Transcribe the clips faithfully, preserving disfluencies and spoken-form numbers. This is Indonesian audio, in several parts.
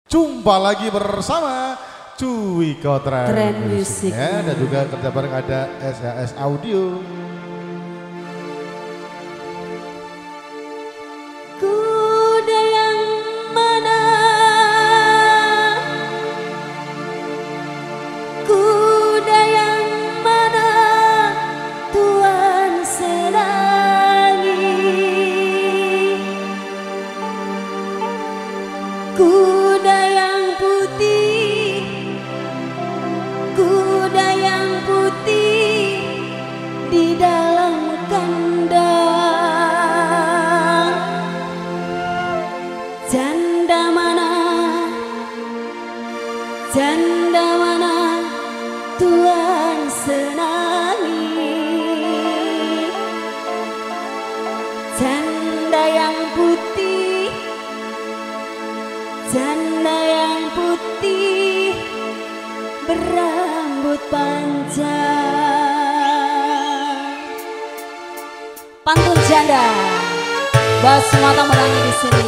Jumpa lagi bersama Cuwiko Trend, Trend Music ya, dan juga kerja bareng ada S H S Audio. Kuda yang mana, kuda yang mana Tuhan senangi, kuda yang putih, kuda yang putih di dalam kandang. Janda mana, janda mana Tuhan senangi, janda yang putih, janda yang putih berambut panjang. Pantun janda, bahas semua tamu lagi di sini.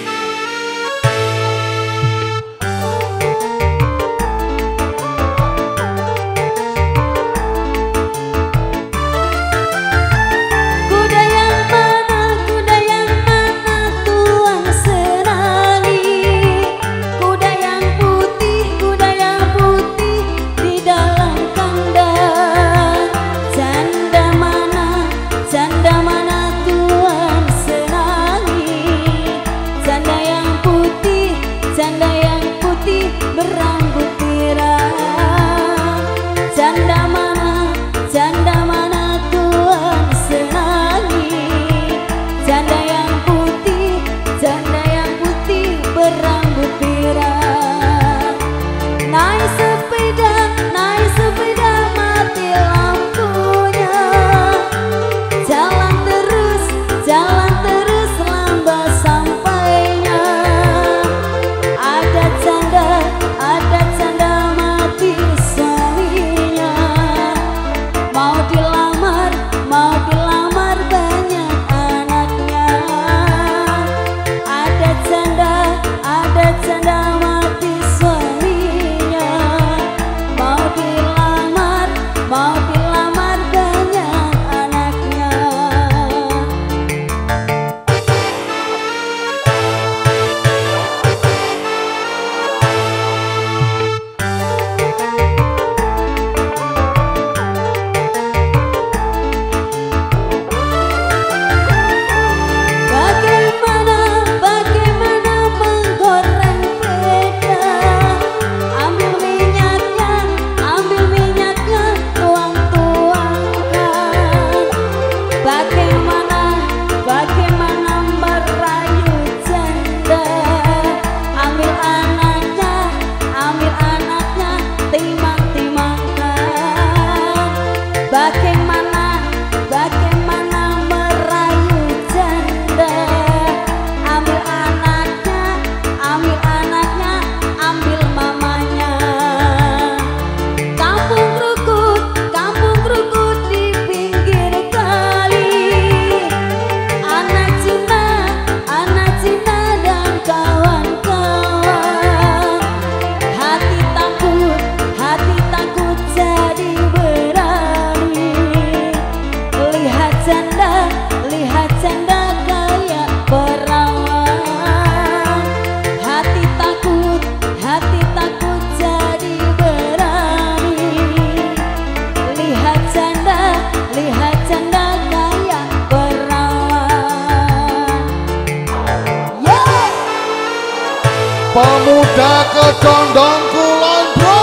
Pemuda Kedondong Kulon Bro,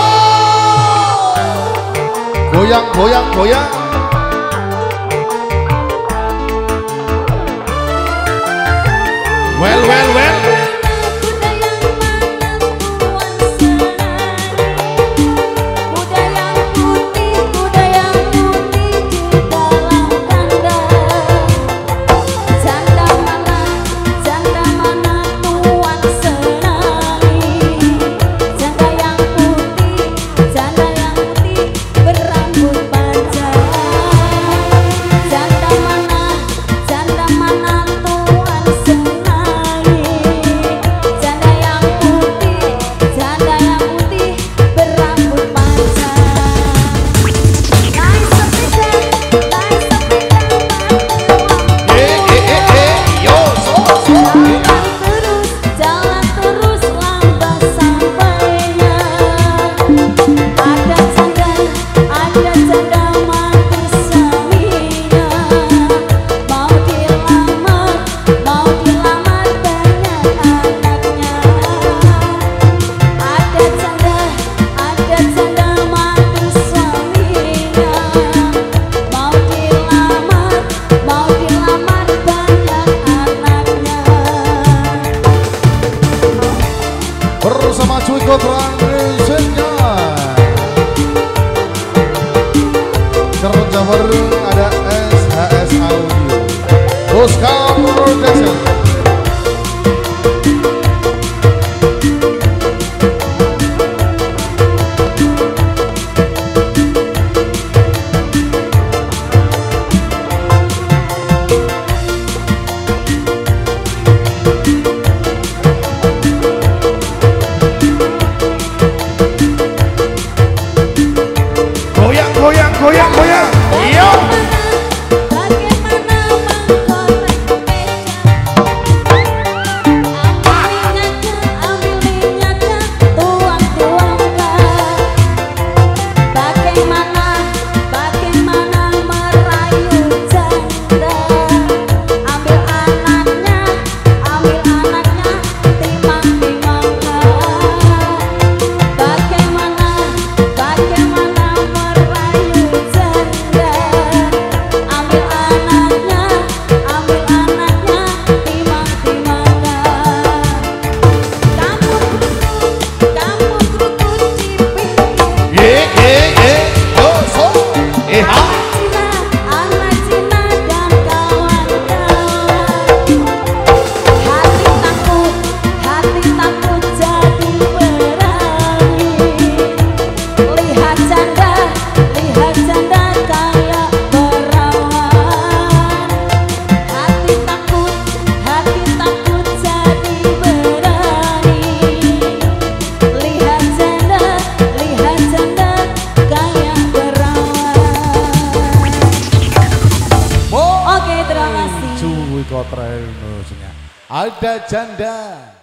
goyang goyang goyang. Well well well. Janda mana, janda mana Tuhan senangi. bersama Cuy Kotran Indonesia. Kerja bareng ada S H S Audio, Oscar Production. Goyang, goyang, goyang, goyang. Iya. Cuy Kotran Indonesia. Ada janda.